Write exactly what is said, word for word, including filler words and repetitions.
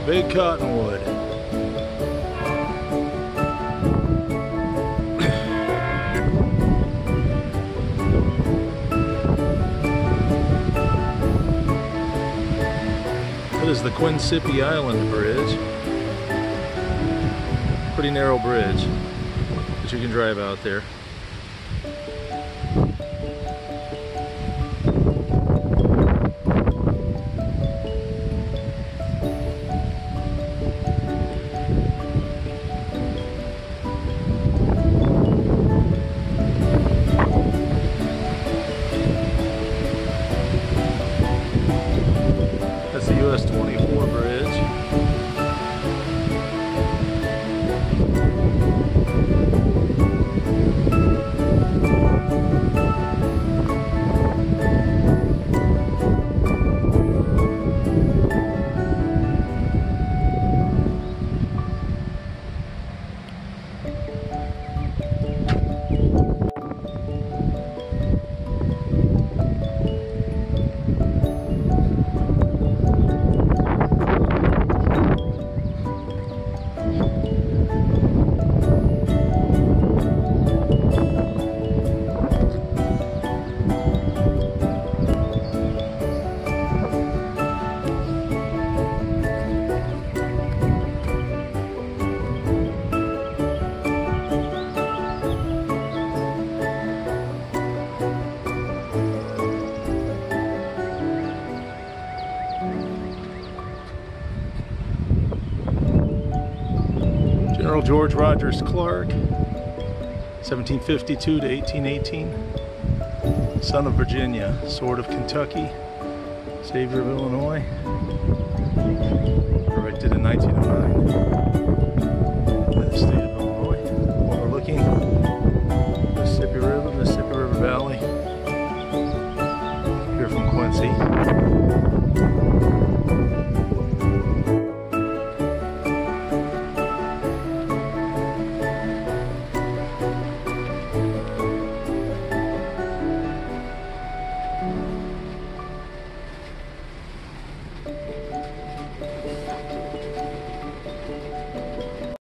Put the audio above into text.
Big cottonwood. That is the Quinssippi Island Bridge. Pretty narrow bridge, but you can drive out there. That's the U S twenty-four bridge. General George Rogers Clark, seventeen fifty-two to eighteen eighteen, son of Virginia, sword of Kentucky, savior of Illinois, erected in nineteen oh nine by the state of